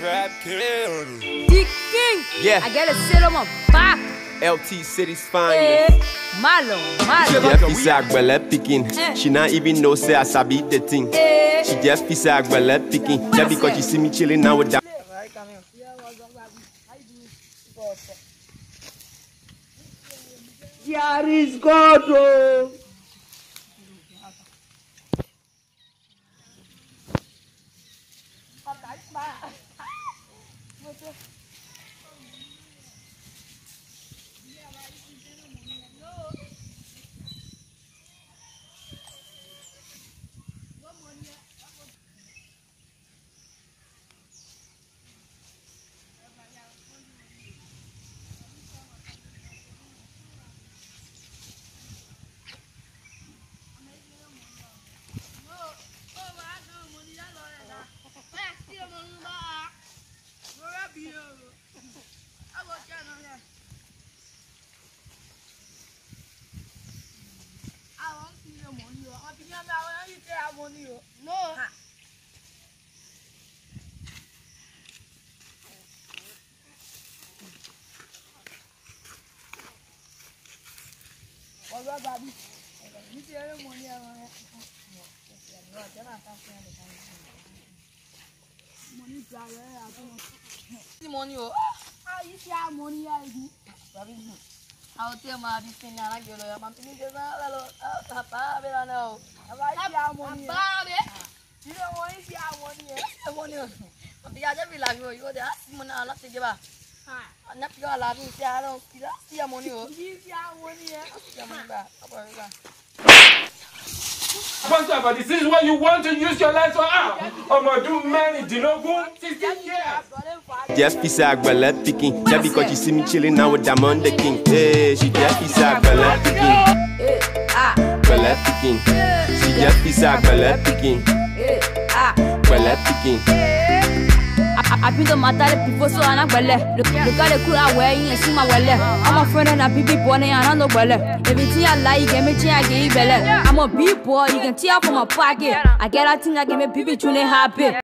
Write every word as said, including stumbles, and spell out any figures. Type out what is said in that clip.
The king. Yeah. I gotta sit on my back. L T City's fine. Eh, malo, malo. She just feel say agbele picking. She not even know say I sabi the thing. Eh. She just feel say agbele picking. Just because she see me chilling now with that. Here is God. Oh. No. Ọ̀rọ̀ bàbí, ní ti ẹrẹ́ mọ̀ ní ẹran rẹ̀. Mo ní ti ààrẹ àtúnmọ̀. Tí mo ní o, ayé tí a mọ̀ ní àìdí. Bàbí nù. Àwọn tí ẹ máa bí sí ní alájọ lọ, àmà tí ní jẹ́ sáà lọ, àpá abẹ́rẹ́ náà o. Àbá yìí tí a mọ̀ ní ẹ. Àbá abẹ́. Ìlú wọn yìí tí a mọ̀ ní ẹ. Ẹ mọ̀ ní o. Àbí ajẹ́ bí làbí o, yóò dé, á sì mọ̀ náà láti jẹ́ bá. Napika la bi ti ara kila ti amoni o. Ti ti amoni e. Ti amoni ba. Abo re ba. What's up, buddy? This is what you want to use your life for? Ah, ọmọdún mẹ́rìndínlógún, sixteen years. Just feel say agbele picking. Just because she see me chilling now with that on the king. Hey, she just feel say agbele picking. Ah. Agbele picking. She just feel say agbele picking. Ah. Agbele picking. I been the matter before so I'm not well. Look at the crew away and see my well. I'm a friend and a baby boy and I know well. Everything I like, get me I give belly. I'm a big boy, you can tear from my pocket. I get a thing I give me baby tune happy.